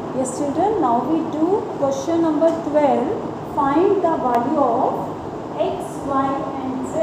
Yes children, now we do question number 12. Find the value of x, y and z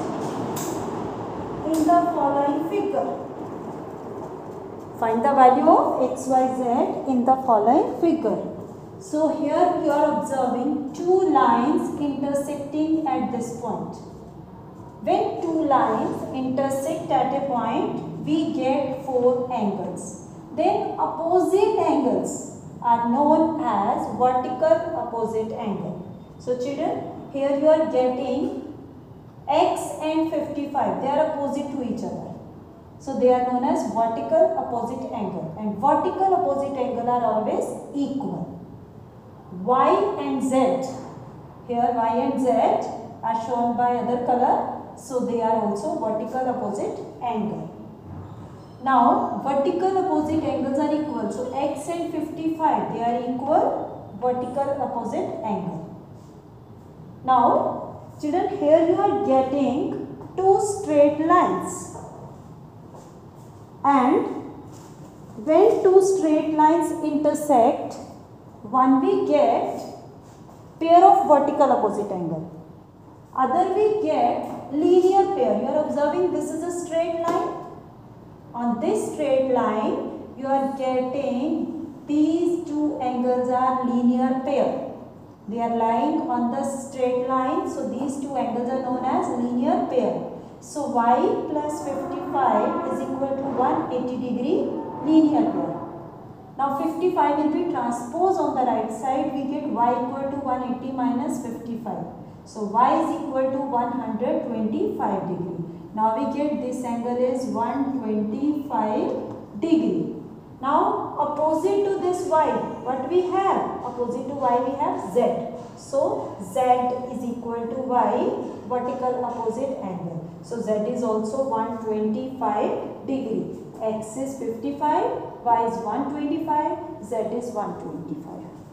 in the following figure. Find the value of x, y, z in the following figure. So here you are observing two lines intersecting at this point. When two lines intersect at a point, we get four angles. Then opposite angles are known as vertical opposite angle. So children, here you are getting x and 55. They are opposite to each other. So they are known as vertical opposite angle. And vertical opposite angle are always equal. Y and z. Here y and z are shown by other color. So they are also vertical opposite angle. Now vertical opposite angles are equal. So x and 55 they are equal vertical opposite angle. Now children, here you are getting two straight lines. And when two straight lines intersect, one we get pair of vertical opposite angle. Other we get linear pair. You are observing this is a straight line. On this straight line, you are getting these two angles are linear pair. They are lying on the straight line. So these two angles are known as linear pair. So y plus 55 is equal to 180 degree linear pair. Now 55 will be transposed on the right side. We get y equal to 180 minus 55. So y is equal to 125 degree. Now we get this angle is 125 degree. Now opposite to this y, what we have? Opposite to y we have z. So z is equal to y, vertical opposite angle. So z is also 125 degree. X is 55, y is 125, z is 125.